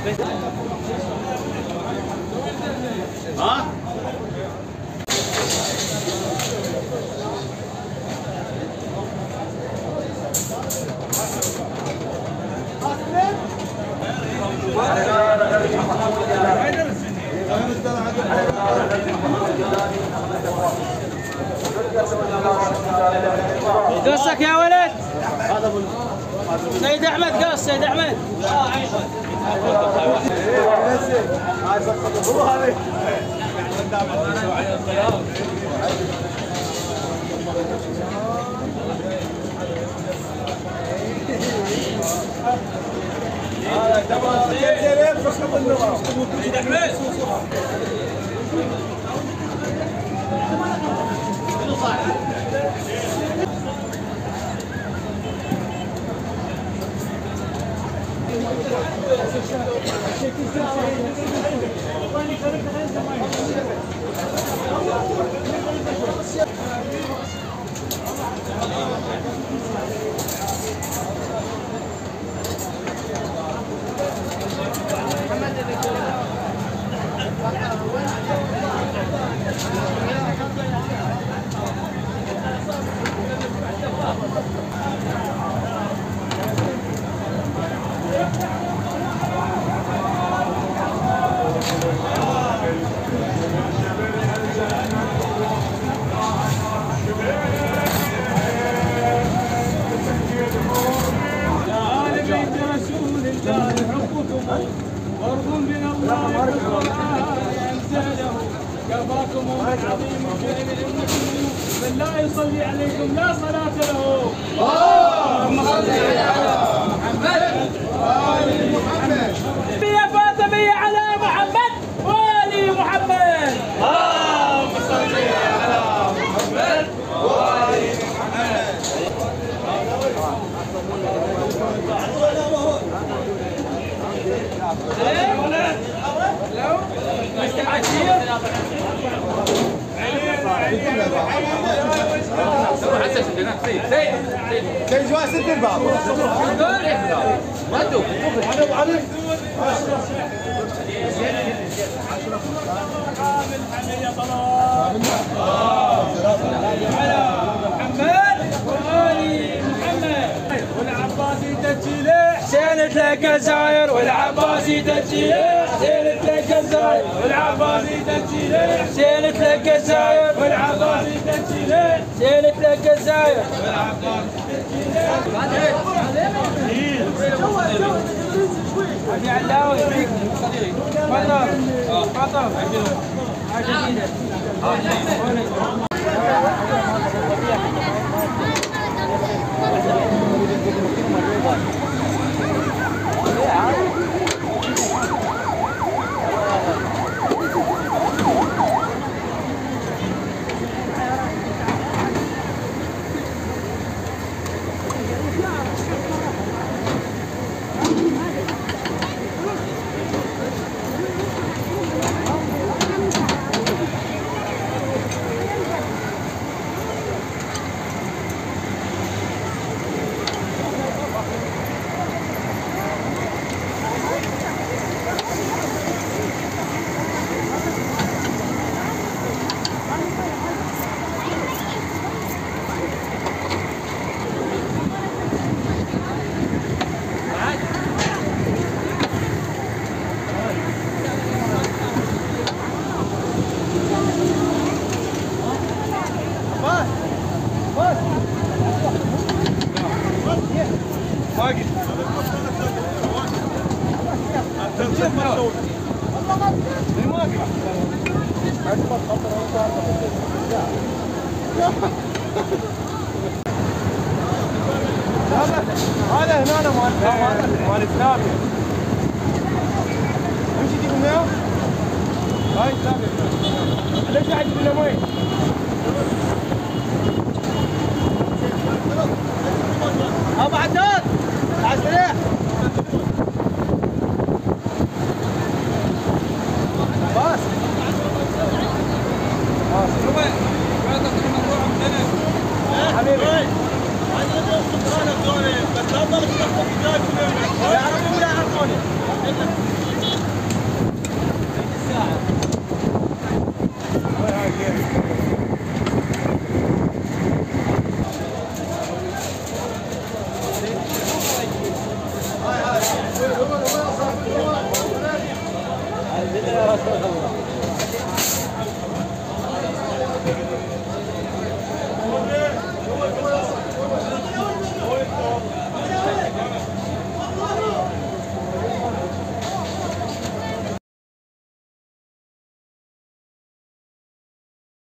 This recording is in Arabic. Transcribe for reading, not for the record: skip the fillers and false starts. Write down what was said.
ها؟ قصك يا ولد. سيد احمد قص سيد احمد. فرض من الله أنزله كفاكم عظيم فعل إنكم من لا يصلي عليكم لا صلاة له. اللهم صل على محمد وآل محمد. يا فاطمية على محمد وآل محمد. اللهم صل على محمد وآل محمد. سيد جواد سد الباب. ما تدوب. والعباسي تجيله حسين تلك الزاير والعباسي تجيله حسين تلك الزاير والعباسي تجيله حسين تلك الزاير والعباسي تجيله حسين تلك الزاير ابي علاوي فطر فطر حاجه جديده. هذا هنا مال الثابت. امشي تجيب مياه. هاي الثابت. ليش قاعد تجيب لنا مي؟ ابو عداد على السريع. باص. حبيبي. بس لا تضل تحط في جاي كل يوم. يعرفوني.